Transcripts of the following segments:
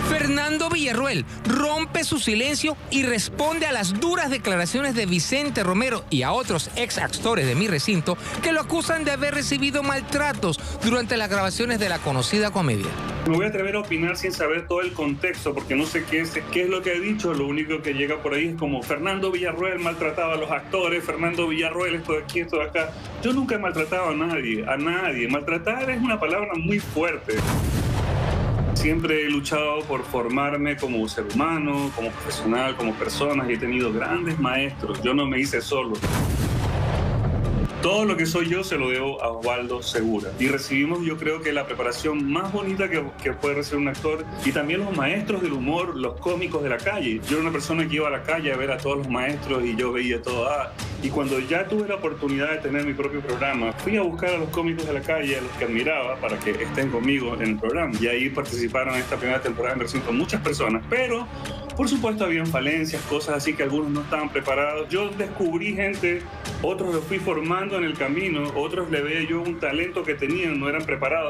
Fernando Villarroel rompe su silencio y responde a las duras declaraciones de Vicente Romero y a otros ex actores de Mi Recinto que lo acusan de haber recibido maltratos durante las grabaciones de la conocida comedia. Me voy a atrever a opinar sin saber todo el contexto porque no sé qué es lo que he dicho. Lo único que llega por ahí es como Fernando Villarroel maltrataba a los actores, Fernando Villarroel esto de aquí, esto de acá. Yo nunca he maltratado a nadie. Maltratar es una palabra muy fuerte. Siempre he luchado por formarme como ser humano, como profesional, como persona, y he tenido grandes maestros. Yo no me hice solo. Todo lo que soy yo se lo debo a Osvaldo Segura. Y recibimos, yo creo que la preparación más bonita que puede recibir un actor, y también los maestros del humor, los cómicos de la calle. Yo era una persona que iba a la calle a ver a todos los maestros y yo veía todo. Y cuando ya tuve la oportunidad de tener mi propio programa, fui a buscar a los cómicos de la calle, a los que admiraba, para que estén conmigo en el programa. Y ahí participaron en esta primera temporada de Mi Recinto muchas personas, pero por supuesto habían falencias, cosas así que algunos no estaban preparados. Yo descubrí gente, otros los fui formando en el camino, otros le veía yo un talento que tenían, no eran preparados.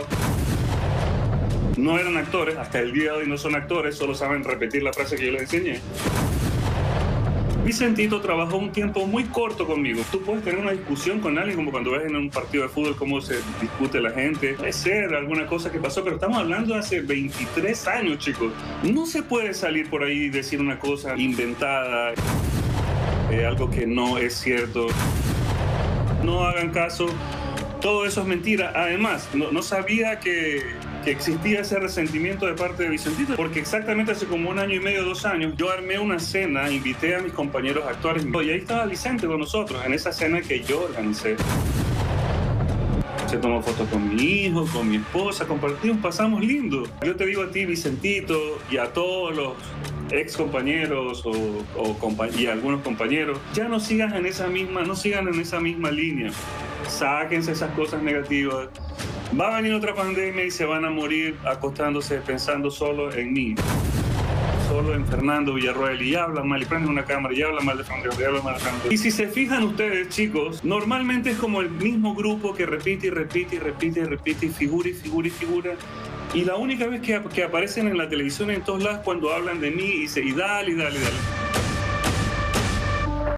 No eran actores, hasta el día de hoy no son actores, solo saben repetir la frase que yo les enseñé. Vicentito trabajó un tiempo muy corto conmigo. Tú puedes tener una discusión con alguien, como cuando ves en un partido de fútbol cómo se discute la gente. Puede ser alguna cosa que pasó, pero estamos hablando de hace 23 años, chicos. No se puede salir por ahí y decir una cosa inventada, algo que no es cierto. No hagan caso. Todo eso es mentira. Además, no sabía que existía ese resentimiento de parte de Vicentito, porque exactamente hace como 1 año y medio, 2 años, yo armé una cena, invité a mis compañeros actores y ahí estaba Vicente con nosotros, en esa cena que yo organicé. Se tomó fotos con mi hijo, con mi esposa, compartimos, pasamos lindo. Yo te digo a ti, Vicentito, y a todos los ex compañeros y a algunos compañeros, ya no sigan en esa misma línea. Sáquense esas cosas negativas. Va a venir otra pandemia y se van a morir acostándose pensando solo en mí, solo en Fernando Villarroel, y hablan mal y prenden una cámara y hablan mal de Fernando y hablan mal de Fernando. Y si se fijan ustedes, chicos, normalmente es como el mismo grupo que repite y figura. Y la única vez que aparecen en la televisión en todos lados cuando hablan de mí y dale.